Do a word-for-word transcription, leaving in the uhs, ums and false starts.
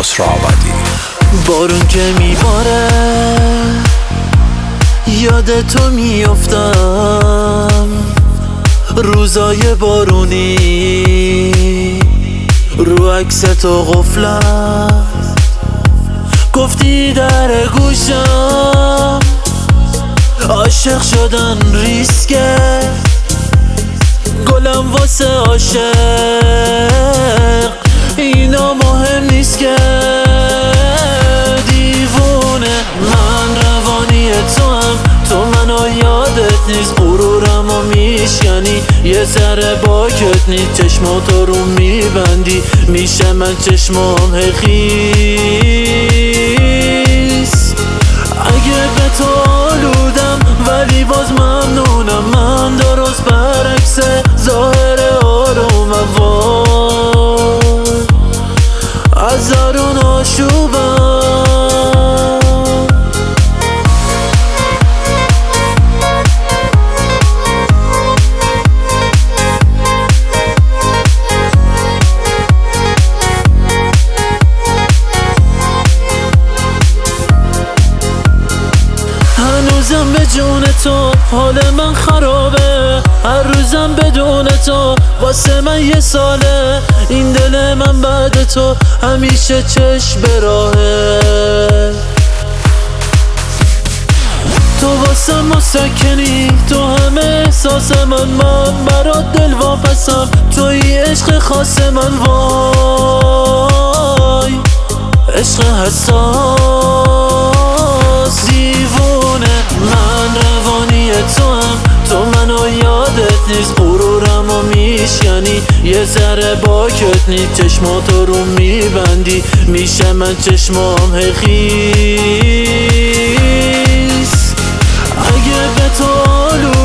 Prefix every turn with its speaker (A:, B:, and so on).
A: خسرو آبادی.
B: بارون که میباره یاد تو میافتم، روزای بارونی رو عکس تو قفلم، گفتی در گوشم عاشق شدن ریسکه، گلم واسه عاشق اینا مهم نیست که. دیوونه من روانی تو هم، تو منو یادت نیست، غرورم و میشکنی، یه ذره باکت نیست، چشماتو رو میبندی میشه من چشمام هی خیس. اگه به تو آلودم ولی باز ممنونم، من درست برعکس ظاهر آرومم، وای از درون آشوبم. هنوزم به جون تو حال من خرابه، هر روزم بدون تو واسه من یه ساله، این دل من بعد تو همیشه چشم به راهه. تو واسه مسکنی، تو همه احساس من، من برات دل واپسم، توی عشق خاص من، وای عشق حساس. دیوونه من روانی تو هم، تو منو یادت نیست، غرورم و میشکنی، یه ذره باکت نیست، چشماتو رو میبندی میشه من چشمام هی خیس. اگه به تو آلو